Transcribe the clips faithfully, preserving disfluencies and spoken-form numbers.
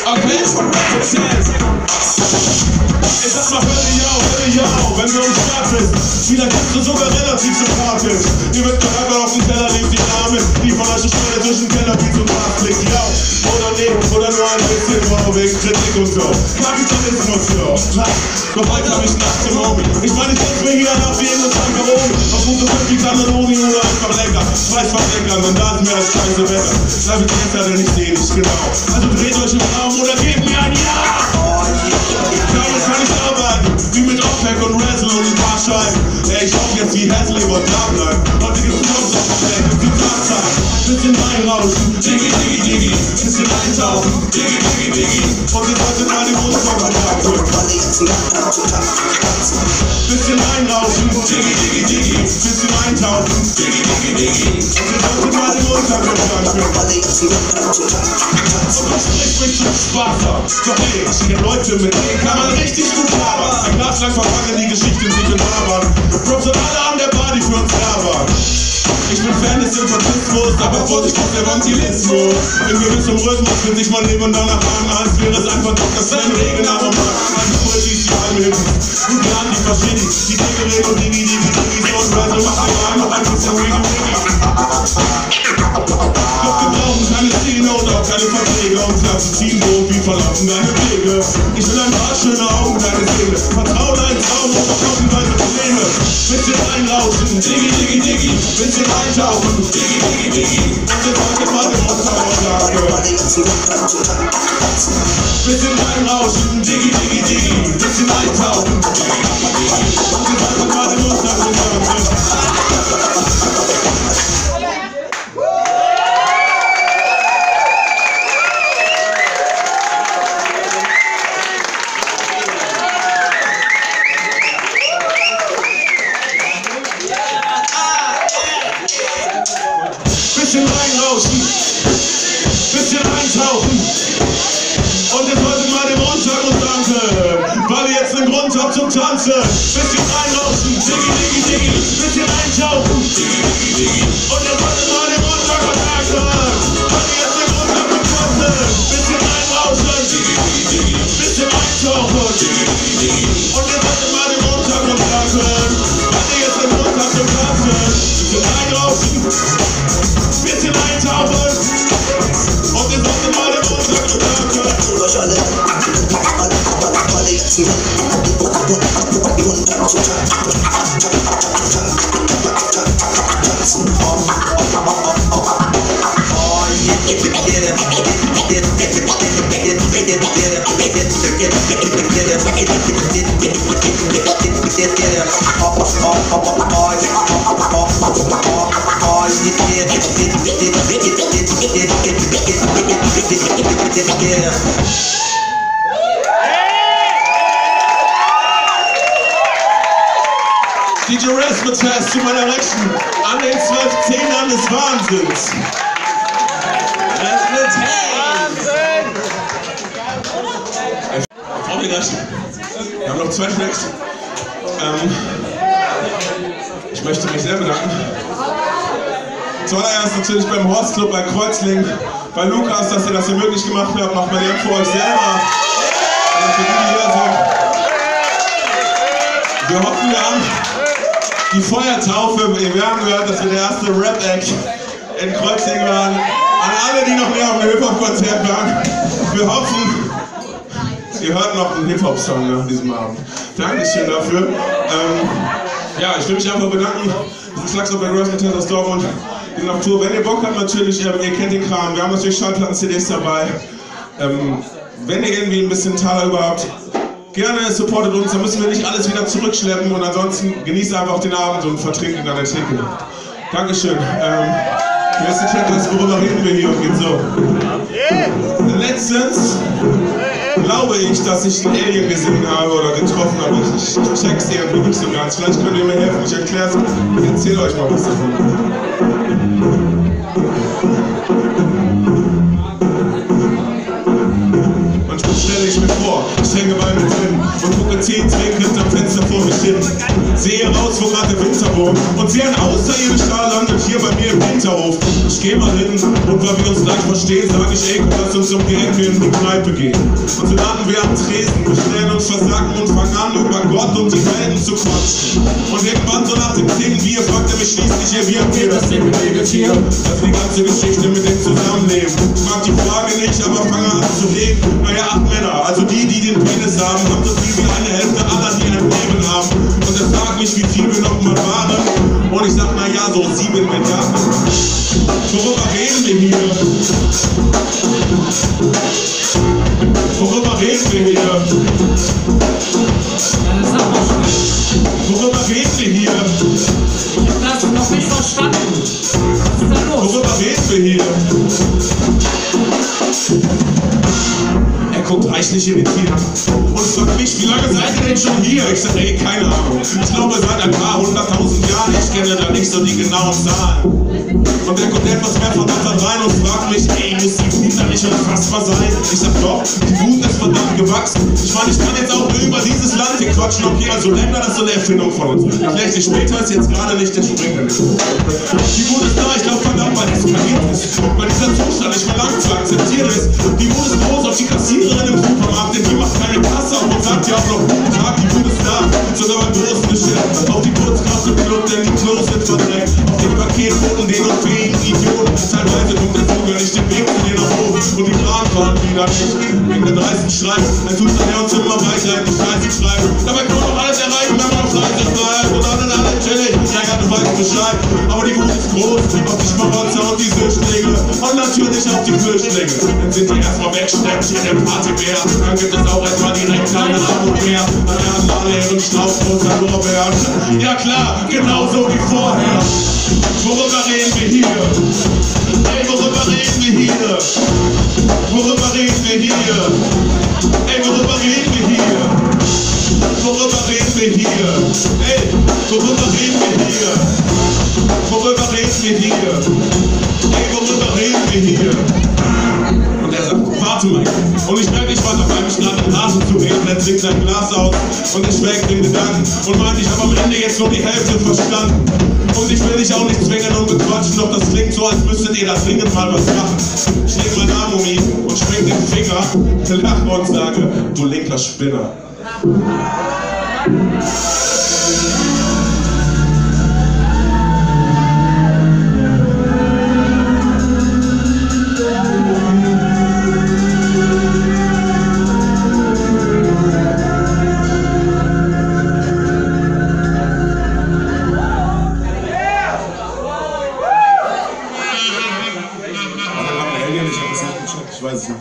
Okay? Ich sag mal, hör dich auf, hör dich auf, wenn du im Start bist. Vielleicht bist du sogar relativ sympathisch. Ihr wird gerade auf dem Teller liegt die Namen, die von euch Stelle zwischen Keller wie zum Gras liegt. Ja, oder nee, oder nur ein bisschen wow, wegen Kritik und so. Kapitalismus, so. Doch heute hab ich Nacht im Homie. Ich meine, ich denke mir hier nach wie in das Tankeroni. Auf gute fünfzig Kanononi oder einfach lecker. Preis verdeckern, denn da ist mir das scheiße Wetter. Bleib ich jetzt ja, denn ich seh nicht genau. Also dreht euch im Raum oder gebt mir ein Ja! Damit kann ich arbeiten, wie mit Opec und Razzle und ein paar Scheiben. Ey, ich hoffe jetzt wie Hasley wird da bleiben. Heute gibt's Jobs auf der Welt, die Tatsachen. Bisschen reinrauschen, diggi, diggi, diggi. Bisschen eintauchen, diggi, diggi, diggi. Und jetzt heute mal die Mundsorge abholen. Bisschen reinrauschen, diggi, diggi, diggi. Bisschen eintauchen, diggi, diggi, diggi. Und jetzt heute mal die Mundsorge abholen. Und das spricht mich zum Spaß ab. Doch ey, ich kenn Leute, mit denen kann man richtig gut labern. Ein Glas lang verpacken die Geschichte in sich in Labern. Props an alle an der Party für uns labern. Ich bin Fan des Sympathismus, aber Vorsicht auf Evangelismus. In gewissem Rhythmus will sich mein Leben danach an, als wäre es einfach Doktor Sven Regen am Mann. Also Poesie, die Almhilfen, gut lernen, die verstehen die, die Dinge reden und Dinge, die die Dinge so und Razzle macht egal, noch ein bisschen Wiggy Wiggy. Doch wir brauchen keine Szene und auch keine Verträge und Klassen ziehen so wie verlaufen deine Wege. Ich will ein paar schöne Augen, deine Seele, Vertrauen, ein Traum und verkaufen deine Probleme. Bisschen reinrauschen, diggi, diggi, diggi, bisschen eintauchen, diggi, diggi, diggi. Und jetzt heute mal den Mundschauerschlage. Bisschen reinrauschen, diggi, diggi, diggi, bisschen eintauchen, diggi, diggi, diggi. Und jetzt heute mal den Mundschauerschlage. Bisschen reinrauschen, bisschen eintauchen und jetzt heute mal den Mund sagen und danke, weil ihr jetzt einen Grund habt zum Tanzen. Bisschen reinrauschen, diggi, diggi, diggi, bisschen eintauchen, diggi, diggi, diggi. Und jetzt heute mal den Mund sagen und danke, weil ihr jetzt einen Grund habt zum Tanzen. Bisschen reinrauschen, diggi, diggi, diggi, bisschen eintauchen, diggi, diggi, diggi. Und jetzt heute mal den Mund sagen und danke, weil ihr jetzt einen Grund habt zum Tanzen. Bisschen reinrauschen, bisschen eintauchen und jetzt hast du mal den Mund und danke. D J Razzmatazz zu meiner Rechten, an den zwölf Zehnern des Wahnsinns. Wahnsinn! Ich freue mich gleich. Wir haben noch zwei Tracks. Ähm, ich möchte mich sehr bedanken. Zuallererst natürlich beim Horst Club, bei Kreuzlingen, bei Lukas, dass ihr das hier möglich gemacht habt. Macht mal den für euch selber. Also für die, die hier sind. Wir hoffen, wir haben die Feuertaufe. Wir haben gehört, dass wir der erste Rap-Act in Kreuzlingen waren. An alle, die noch mehr auf einem Hip-Hop-Konzert waren. Wir hoffen, ihr hört noch einen Hip-Hop-Song nach diesem Abend. Dankeschön dafür. Ähm, ja, ich will mich einfach bedanken. Das ist Slags bei Razzmatazz aus Dortmund. Wir sind auf Tour. Wenn ihr Bock habt, natürlich, ähm, ihr kennt den Kram. Wir haben natürlich Schallplatten-C Ds dabei. Ähm, wenn ihr irgendwie ein bisschen Taler über habt, gerne supportet uns. Dann müssen wir nicht alles wieder zurückschleppen. Und ansonsten genießt einfach den Abend und vertrinkt ihn an der Theke. Dankeschön. Ähm, der erste Track ist, worüber reden wir hier und geht so. Letztens glaube ich, dass ich einen Alien gesehen habe oder getroffen habe. Ich, ich check's irgendwie nicht so ganz. Vielleicht könnt ihr mir helfen. Ich erkläre es. Ich erzähle euch mal was davon. Manchmal stelle ich mir vor, ich hänge bei mir drin und gucke zehn trinkend am Fenster vor mich hin. Sehe raus, wo gerade der Winter wohnt und sehe ein außerirdischer landet hier bei mir im Winter. Hinterhof. Ich geh mal hin und weil wir uns gleich verstehen, sag ich, ey, komm, lass uns um die Ecke in die Kneipe gehen. Und so landen wir am Tresen, bestellen uns Versacken und fangen an, über Gott und die Welten zu quatschen. Und irgendwann so nach dem zehnten Bier fragt er mich schließlich, ey, wie habt ihr das denn geregelt hier? Das ist die ganze Geschichte mit dem Zusammenleben. Ich mag die Frage nicht, aber fange an zu reden. Naja, acht Männer, also die, die den Penis haben, haben so viel wie eine Hälfte aller, die ein Leben haben. Und er fragt mich, wie viel wir noch mal waren. Und ich sag, naja, so sieben Milliarden. Worüber reden wir hier? Worüber reden wir hier? Worüber reden wir hier? Ich hab das noch nicht verstanden. Was ist da los? Worüber reden wir hier? Er guckt reichlich irritiert und fragt mich, wie lange seid ihr denn schon hier? Ich sag, ey, keine Ahnung. Ich glaube, seit ein paar hunderttausend Jahren. Ich kenne da nicht so die genauen Zahlen. Und er kommt etwas mehr verdattert rein und fragt mich, ey, muss die Wut da nicht unfassbar sein? Ich sag, doch, die Wut ist verdammt gewachsen. Ich meine, ich kann jetzt auch nur über dieses Land hier quatschen. Okay, also Länder, das ist so eine Erfindung von uns. Vielleicht nicht später, ist jetzt gerade nicht der Springpunkt. Die Wut ist da, ich glaube verdammt, weil es eskaliert ist. Weil dieser Zustand nicht mehr lang zu akzeptieren ist. Die Wut ist groß auf die Kassiererin im Supermarkt, denn die macht keine Kasse auf und sagt ja auch noch guten Tag, die Wut ist da. Sogar beim großen Geschäft. Auf die Putzkraft geklopft, denn die Klos sind verdreckt. Auf den Paketboten, den und fähigen Idioten. Teilweise kommt der Vogel nicht den Weg zu dir nach oben. Und die Plan fahren wieder nicht. Wegen der dreisten Streit. Ein Zustand, der uns immer weiter in die Scheiße schreibt. Dabei kann man doch alles erreichen, wenn man auf Seite bleibt. Und dann in alle chillig. Ja, ja, du weißt Bescheid. Aber die Wut ist groß. Auf die Schmarotzer und die Süchtlinge. Und natürlich auf die Flüchtlinge. Dann sind die erstmal wegsteckt hier der Partybär. Dann gibt es auch erstmal direkt keine Armut mehr. Dann werden alle ihren Straußbrot an Lorbeeren. Ja klar, genauso wie vorher. Worüber reden wir hier? Ey, worüber reden wir hier? Worüber reden wir hier? Ey, worüber reden wir hier? Worüber reden wir hier? Ey, worüber reden wir hier? Worüber reden wir hier? Ey, worüber reden wir hier? Und er sagt, warte mal. Und ich merke, ich warte auf mich gerade in Nase zu reden. Er trinkt sein Glas aus und ich schwelgt den Gedanken. Und meint, ich habe am Ende jetzt nur die Hälfte verstanden. Und ich will dich auch nicht zwingen und bequatschen, doch das klingt so, als müsstet ihr da dringend mal was machen. Ich leg meinen Arm um ihn und schwing den Finger, lache und sage, du linker Spinner. Ich weiß es nicht.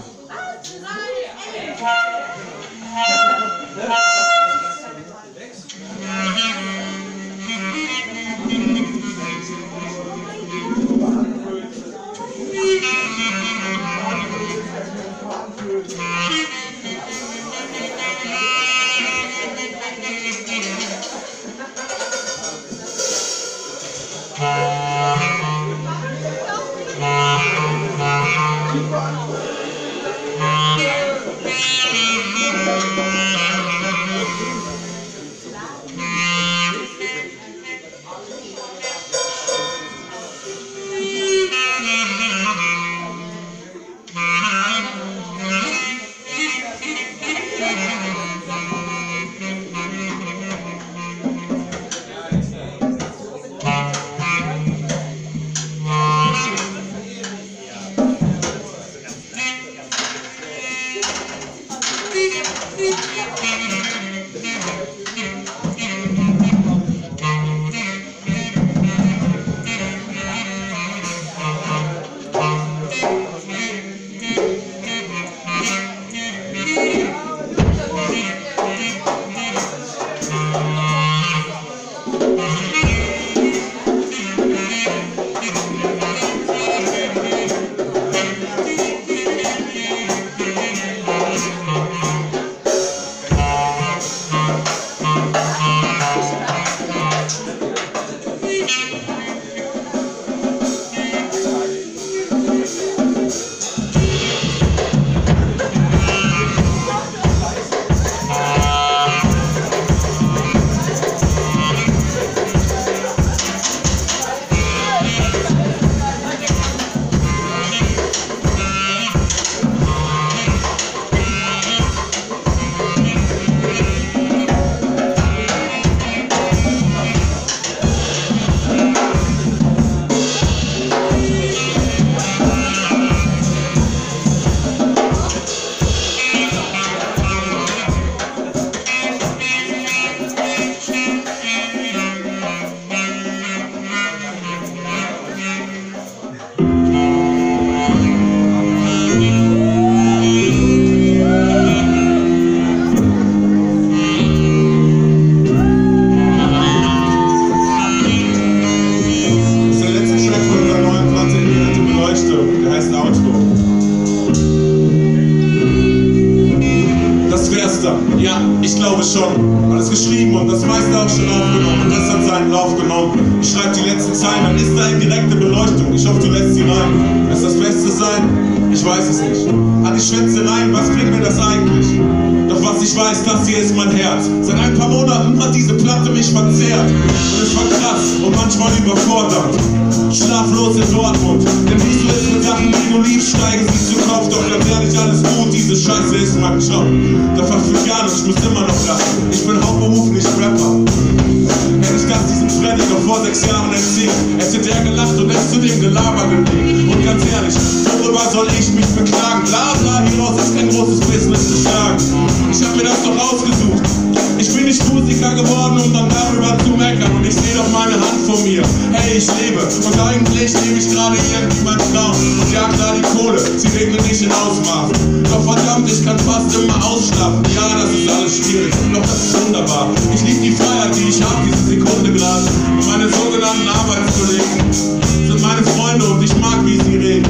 geschrieben und das meiste auch schon aufgenommen und das hat seinen Lauf genommen. Ich schreibe die letzten Zeilen, dann ist da indirekte Beleuchtung. Ich hoffe, du lässt sie rein. Wird das Beste sein? Ich weiß es nicht. An die Schwätzereien, was bringt mir das eigentlich? Doch was ich weiß, das hier ist mein Herz. Seit ein paar Monaten hat diese Platte mich verzehrt. Und es war krass und manchmal überfordert. Schlaflos in Dortmund. Denn wie es so ist mit Sachen, die du liebst, steigen sie zu Kopf. Doch ganz ehrlich, alles gut, diese Scheiße ist mein Job. Da fast fünf Jahre und ich muss immer noch lachen. Ich bin hauptberuflich Rapper. Hätte ich das diesem Freddy noch vor sechs Jahren erzählt, hätte der gelacht und es zu dem Gelaber gelegt. Und ganz ehrlich, worüber soll ich mich beklagen? Bla bla, hieraus ist kein großes Business zu schlagen. Ich hab mir das doch ausgesucht. Ich bin nicht Musiker geworden, um dann darüber zu meckern. Und ich sehe doch meine Hand vor mir. Hey, ich lebe. Und eigentlich lebe ich gerade irgendwie mein Traum. Und ja klar, die Kohle, sie regnet nicht in Ausmaß. Doch verdammt, ich kann fast immer ausschlafen. Ja, das ist alles schwierig, doch das ist wunderbar. Ich liebe die Freiheit, die ich habe, diese Sekunde gerade. Und meine sogenannten Arbeitskollegen sind meine Freunde und ich mag, wie sie reden.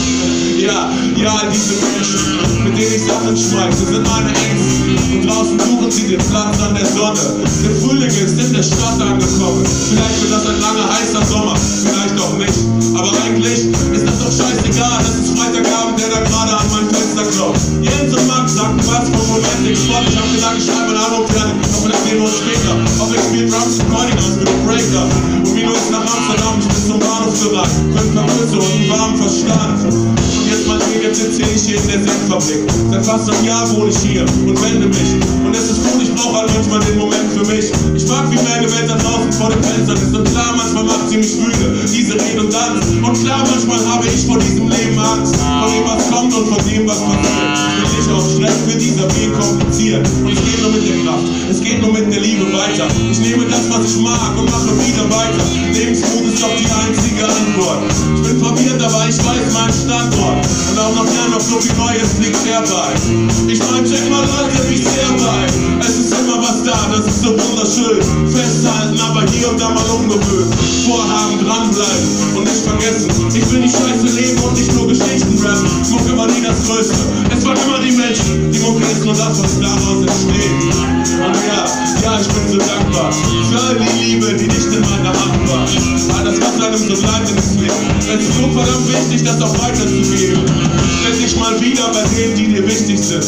Ja, ja, all diese Menschen, mit denen ich Sachen schmeiße, sind meine Ängste. Und draußen suchen sie den Platz an der Sonne. Der Frühling ist in der Stadt angekommen. Vielleicht wird das ein langer, heißer Sommer, vielleicht auch nicht. Aber eigentlich ist das doch scheißegal. Es ist Freitagabend, der da gerade an mein Fenster klopft. Jens und Max sagten was vom Romantic Spot. Ich hab gesagt, ich schreibe ein Album fertig, doch das sehen wir uns später. Auf ich spiel Drums und Coining aus mit dem Breaker. Und wie ist nach Amsterdam, ich bin zum Bahnhof gerannt. Fünf Vermöse und einen warmen Verstand. Und jetzt mal sehen, jetzt sitze ich hier in der Sektfabrik. Seit fast einem Jahr wohne ich hier und wende mich. Und es ist gut, ich brauche halt manchmal den Moment für mich. Ich mag, wie meine Welt da draußen vor den Fenstern ist. Und klar, manchmal macht sie mich müde, diese Redundanz. Und klar, manchmal habe ich vor diesem Leben Angst. Von dem, was kommt und von dem, was passiert. Will ich auf Stress, wird dieser Weg kompliziert. Und es geht nur mit der Kraft, es geht nur mit der Liebe weiter. Ich nehme das, was ich mag und mache wieder weiter. Lebensmut ist doch die einzige Antwort. Ich bin verwirrt, aber ich weiß meinen Standort. Und auch noch gern noch so viel Neues liegt herbei. Ich mein, check mal Leute, wie sehr bei. Es ist immer was da, das ist so wunderschön. Festhalten, aber hier und da mal umgewöhnt. Vorhaben, dranbleiben und nicht vergessen. Ich will nicht scheiße leben und nicht nur Geschichten rappen. Mucke war nie das Größte, es waren immer die Menschen. Die Mucke ist nur das, was daraus entsteht. Und ja, ja, ich bin so dankbar für all die Liebe, die nicht in meiner Hand war. All das, was einem so bleibt ins Leben. Es ist so verdammt wichtig, das auch weiterzugeben. Endlich mal wieder bei denen, die dir wichtig sind.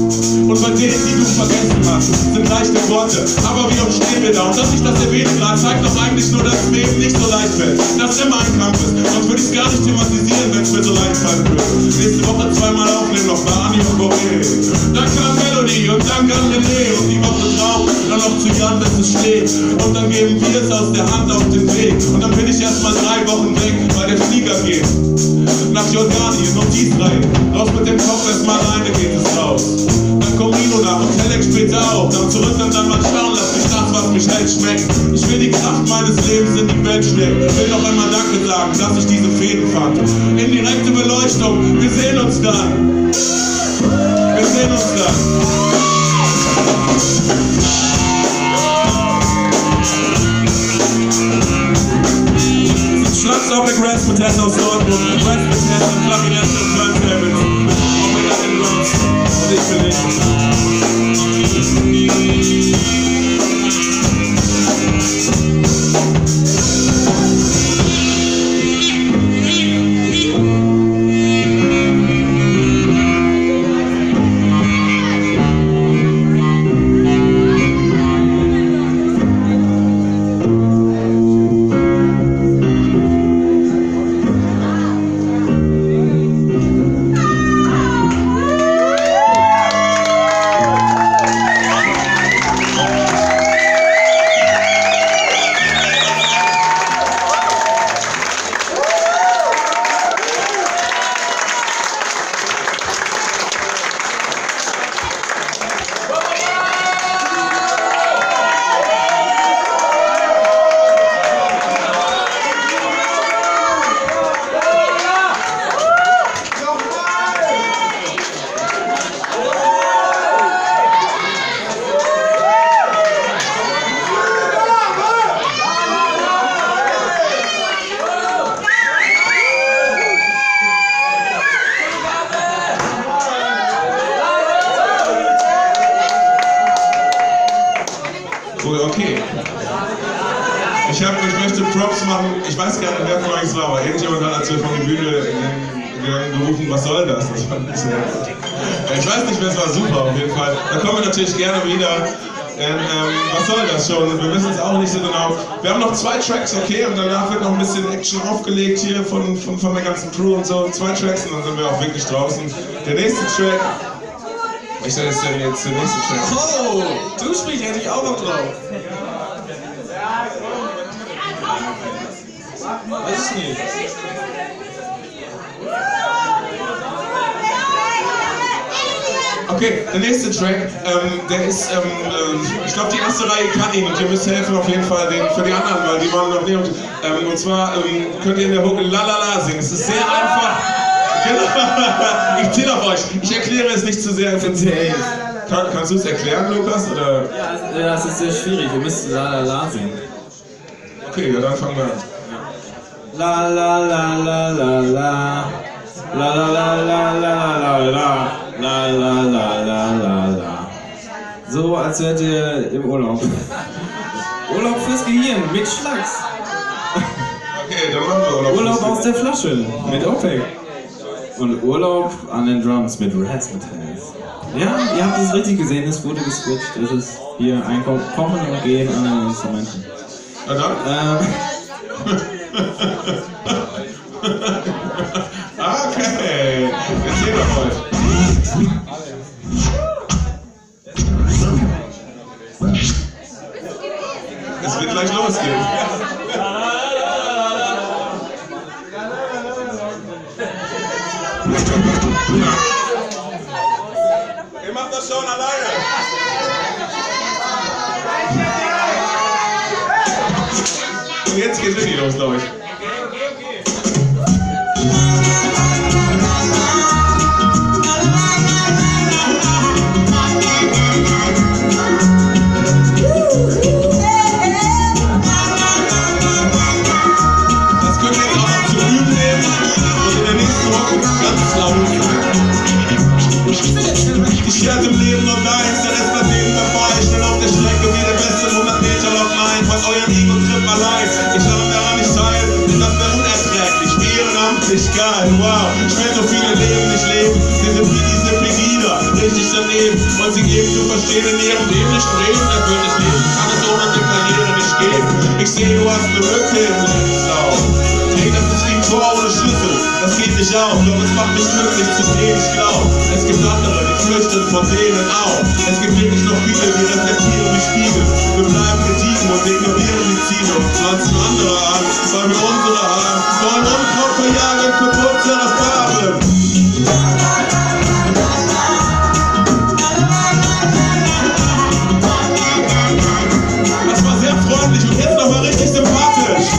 Und bei denen, die du vergessen hast, sind leichte Worte. Aber wie oft stehen wir da? Und dass ich das erwähne gerade, zeigt doch eigentlich nur, dass es mir eben nicht so leicht fällt. Dass es immer ein Kampf ist. Sonst würde ich es gar nicht thematisieren, wenn es mir so leicht fallen würde. Nächste Woche zweimal aufnehmen, noch bei Ani und Boré. Dann kam Melody und dann kam René. Und die Woche drauf, dann noch zu Jan, bis es steht. Und dann geben wir es aus der Hand auf den Weg. Und dann bin ich erstmal drei Wochen weg, weil der Flieger geht nach Jordanien und Israel. Raus mit dem Kopf, erstmal alleine geht es raus. Dann kommt Rino nach und Telex später auch. Dann zurück und dann mal schauen, lass mich das, was mich hält, schmecken. Ich will die Kraft meines Lebens in die Welt schlägen. Will noch einmal Danke sagen, dass ich diese Fäden fand. Indirekte Beleuchtung, wir sehen uns dann. Wir sehen uns dann. Schlagzeug mit Rest mit Tess aus Dortmund, Rest mit Tess und Klarinette und Turntables. Auch mit den Drums. Und ich bin nicht. okay. Ich, hab, ich möchte Props machen, ich weiß gar nicht, wer von euch es war, aber irgendjemand hat als wir von der Bühne gerufen, was soll das? Das fand ich sehr gut. Ich weiß nicht, wer es war, super auf jeden Fall. Da kommen wir natürlich gerne wieder. Ähm, ähm, was soll das schon? Wir wissen es auch nicht so genau. Wir haben noch zwei Tracks, okay, und danach wird noch ein bisschen Action aufgelegt hier von, von, von der ganzen Crew und so. Zwei Tracks und dann sind wir auch wirklich draußen. Der nächste Track. Ich sage jetzt, jetzt der nächste Track. Oh, du sprichst, hätte ich auch noch drauf. Weiß ich nicht. Okay, der nächste Track, ähm, der ist, ähm, ähm, ich glaube die erste Reihe kann ihn und ihr müsst helfen auf jeden Fall den, für die anderen, weil die waren noch nicht. Ähm, und zwar ähm, könnt ihr in der Hook La La La singen. Es ist sehr einfach. Genau. Ich zähle auf euch. Ich erkläre es nicht zu sehr effizient. Kann, kannst du es erklären, Lukas? Oder? Ja, ja, es ist sehr schwierig. Ihr müsst La La La singen. Okay, ja, dann fangen wir an. La la la la la la. La la la la la la la. La la la la la la. So, als wärt ihr im Urlaub. Urlaub fürs Gehirn mit Schlags. Okay, dann machen wir Urlaub. Urlaub aus der Flasche mit OPEC. Und Urlaub an den Drums mit Razzmatazz. Ja, ihr habt es richtig gesehen, es wurde geswitcht. Es ist hier ein Kommen und Gehen an den Instrumenten. Na dann? Ähm. Okay, jetzt sehen wir mal. Es wird gleich losgehen. Ihr macht das schon alleine. Und jetzt geht's wirklich los, glaube ich. Ich werde im Leben nur deins, der Rest bleibt eben dabei. Schnell auf der Strecke wie der beste hundert Meter Lauf ein. Von euren Ego-Trip allein. Ich habe daran nicht teil, denn das wäre unerträglich. Wie ehrenamtlich geil, wow. Ich will so viele Leben nicht leben. Diese Bidis sind Pegida, richtig daneben. Und sie geben zu verstehen in ihrem Leben nicht reden. Er wird nicht leben, kann es ohne die Karriere nicht geben. Ich sehe, du hast eine Lücke im Lebenslauf. Hey, das ist wie ein Tor ohne Schlüssel. Das geht nicht auf, doch es macht mich glücklich zu sehen. Ich glaub, es gibt andere, die flüchten von denen auch. Es gibt wirklich noch viele, die reflektieren wie Spiegel. Wir bleiben gediegen und ignorieren die Ziele und pflanzen andere an, weil wir unsere haben. Wollen Unkraut verjagen für unsere Farben. Das war sehr freundlich und jetzt nochmal richtig sympathisch.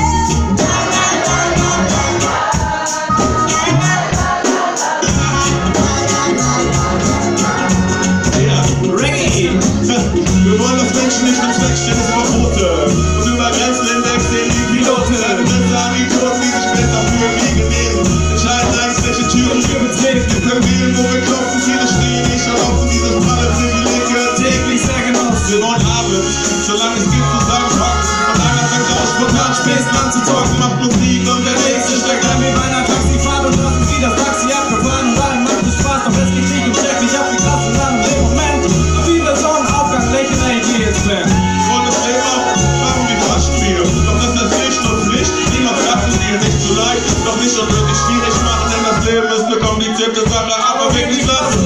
Wir wollen, dass Menschen nicht im Zweck stehen, ist verboten. Und über Grenzen hinweg sehen die Piloten. Grenzen an die Toten, die sich besser fühlen, wie genesen. Entscheiden eigentlich, welche Türen wir betreten. Wir können wählen, wo wir klopfen, viele stehen nicht erlauben. Dieses pralle Privileg gehört täglich sehr genossen. Wir wollen Abend, solange es gibt, zusammenpacken. Und einer fängt aus, spontan Späßen an zu talken, macht Musik und der nächste steckt ein wie bei einer Taxifahrt und lassen sie das Taxi abgefahren. Und allen macht es Spaß, doch es geht nicht und schrecklich ab wie krass und dann im Moment. Wie wir Sonnenaufgang lächeln, ey, die ist drin. Und das Leben auch fragen, wie waschen wir? Doch das ist Pflicht und Pflicht, niemand lassen wir nicht so leicht, doch nicht unnötig schwierig machen, denn das Leben ist eine komplizierte Sache, aber wirklich lassen.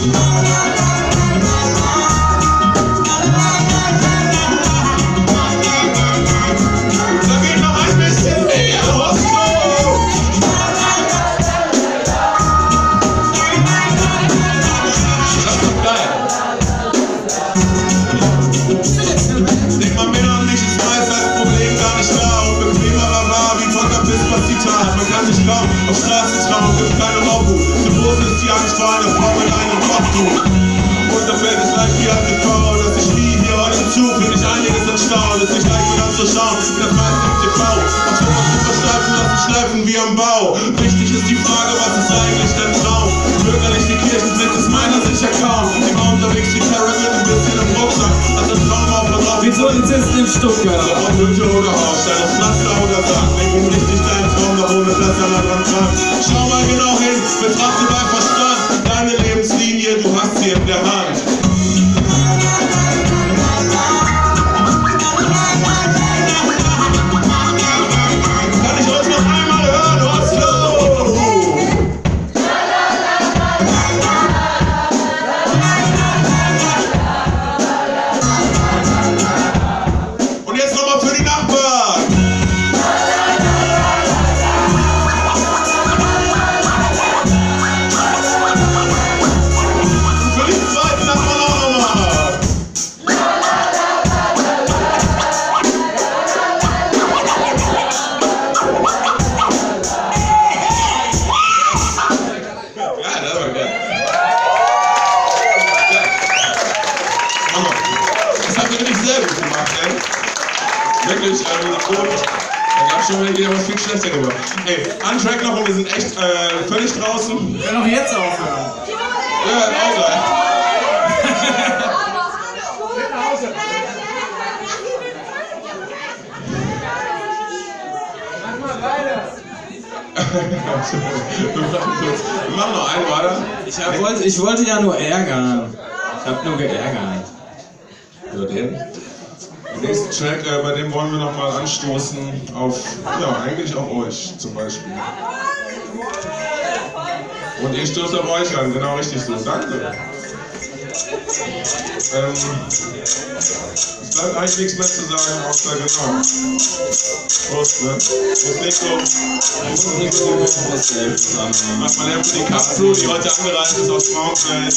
Da geht noch ein bisschen mehr aufs Klo. Das ist geil. Denk mal, Männer und mich ist meist als Problem gar nicht da. Und bequemerer war wie von der Pispazita. Man kann nicht glauben, auf Straßentraum gibt keine Rauchbuch. So groß ist die Angst vor einer Frau mit einem Kopftuch. Und da fällt es leicht wie ein T V, dass ich nie hier heute zu. Bin ich einiges erstaunt, ist nicht leicht mir anzuschauen. Das meiste im T V, auf sowas zu versteifen, lassen schleifen wie am Bau. Wichtig ist die Frage, was ist eigentlich dein Traum? Bürgerlich die Kirchensicht ist meiner sicher kaum. Ich war unterwegs wie Terror mit ein bisschen im Rucksack. Als ein Traum auf und drauf wie Polizisten in Stuttgart. Ob Hütte oder Haus, deine Pflaster oder Sack, leg ihm richtig deinen Traum noch ohne dass er da dran kann. Schau mal genau hin, betrachte dein Verstand, deine Lebenslinie, du hast sie in der Hand. Kann ich euch noch einmal hören, Oslo? Und jetzt nochmal für die Nachbarn. Für die zweiten Nachbarn auch nochmal. Ja, das war geil. Mama, das habt ihr wirklich sehr gut gemacht, ey. Wirklich, also gut. Da gab es schon welche, die haben was viel schlechter gemacht. Ey, ein Track noch und wir sind echt äh, völlig draußen. Wir können auch jetzt aufhören. Ja, auch gleich. Wir machen noch einen weiter. Ich, hab, wollte, ich wollte ja nur ärgern. Ich hab nur geärgert. Ja, den. Den nächsten Track, äh, bei dem wollen wir nochmal anstoßen auf, ja, eigentlich auf euch zum Beispiel. Und ich stoße auf euch an, genau richtig so. Danke. Ähm, es bleibt eigentlich nichts mehr zu sagen, außer genau. Prost, ne? Prost, Nico. Prost, Nico. Prost, Mach mal her für die Kapsel, die heute angereist ist aus Frauenfeld.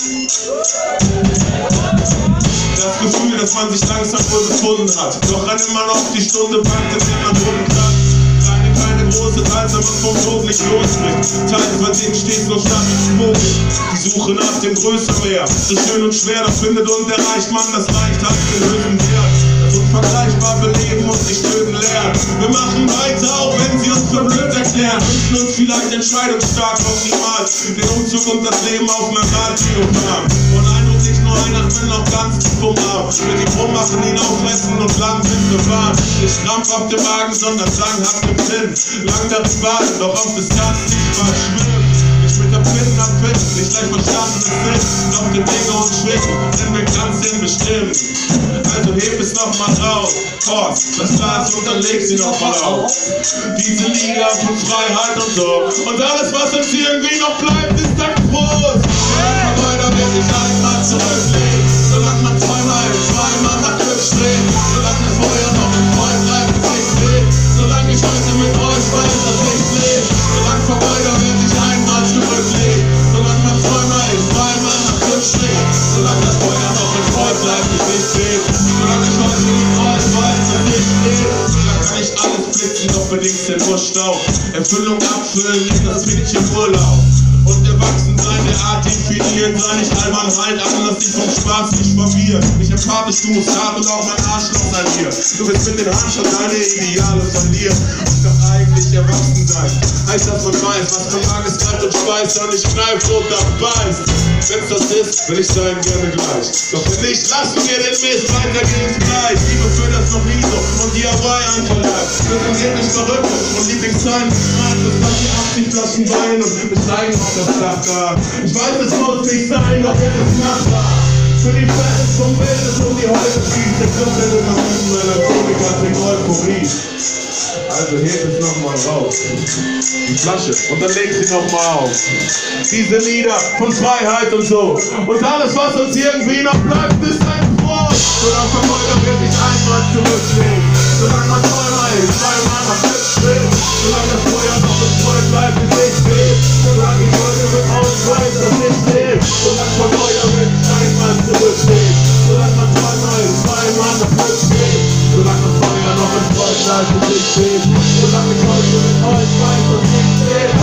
Das Gefühl, dass man sich langsam wohl gefunden hat. Doch rennt immer noch die Stunde, packt es in den Boden kann. Kleine, keine große, teils, wenn man vom Tod nicht losblickt. Teils, bei denen steht nur stattlich schmuckig. Die Suche nach dem größeren Meer. So schön und schwer, das findet und erreicht man, das reicht, hat den höchsten Wert. Das unvergleichbar beleben und nicht töten lernen. Wir machen weiter, auch wenn sie uns für blöd erklären. Wünschen uns vielleicht entscheidungsstark, doch niemals den Umzug und das Leben auf einer Radiofarm. Und Eindruck nicht nur einer, will noch ganz vom Arm. Mit ihm rummachen, ihn auffressen und lang sind bewahren. Nicht krampfhaft im Magen, sondern zwanghaft im Sinn. Lang darin warten, doch auf Distanz nicht mal schwimmen. Nicht mit der Pitten an Pitten, nicht leicht verstandenes Sinn. Doch die Dinge und Schwingen, denn wir ganz Sinn bestimmen. Also heb es noch mal raus, Horst, das Glas und dann leg sie noch mal auf. Diese Liga von Freiheit und so. Und alles, was uns irgendwie noch bleibt, ist dann Prost. Weiter wird sich einmal zurücklegen. Solange man zweimal, zweimal nach Glück strebt. Solange das Feuer noch im Freund bleibt, Gesicht weht. Solange ich heute mit euch weiß, dass ich lebe. Solange Vergeuder wird sich einmal zurücklegen. Solange man zweimal, zweimal nach Glück strebt. Solange das Feuer noch im Freund bleibt, Gesicht weht. Solange ich heute mit euch weiß, dass ich lebe. Solange kann ich alles blitzen, doch bedingt sind nur Staub. Erfüllung abfüllen ist das Mädchen Urlaub. Und erwachsen sein, der Art definiert, sei nicht Albernheit, an, lass dich vom Spaß nicht verwirren. Nicht empathisch, du musst hart und auch mein Arschloch sein hier. Du willst mit den Haaren schon deine Ideale verlieren. Und doch eigentlich erwachsen sein, heißt, dass man weiß, was man mag, ist kalt und schweißt, und nicht kneift und dann beißt. Wenn's das ist, will ich sein gerne gleich. Doch wenn nicht, lassen wir den Mist, weiter geht's gleich. Liebe für das noch nie so und D I Y einverleibt. Wir sind wirklich verrückt und Lieblingszeilen geschmeißt, das lassen die achtzig Flaschen Wein und wir steigen auf das Dach da. Ich weiß, es muss nicht sein, doch es ist machbar. Für die Fans vom Bild und die Häuser schießt der Club, der immer unten meiner Komik hat den Euphorie. Also hebt es nochmal raus, die Flasche, und dann legt sie nochmal auf. Diese Lieder von Freiheit und so. Und alles, was uns irgendwie noch bleibt, ist ein Prost. Solange Vergeuder wird sich einmal zurücklegen. Solange man zweimal ist, zweimal nach Glück strebt. Solange das Feuer noch im Freund bleibt, bis ich weht. Solange ich heute mit euch weiß, dass ich lebe. Solange Vergeuder wird sich einmal zurücklegen. Solange man zweimal ist, zweimal nach Glück strebt. Solange das Feuer noch im Freund bleibt, bis ich weht. Solange ich heute mit euch weiß, dass ich lebe.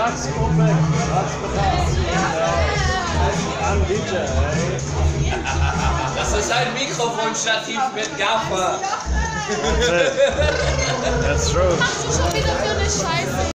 Max Kumpel, Max An D J, ey. Das ist ein Mikrofonstativ mit Gaffer. That's true. Machst du schon wieder für eine Scheiße?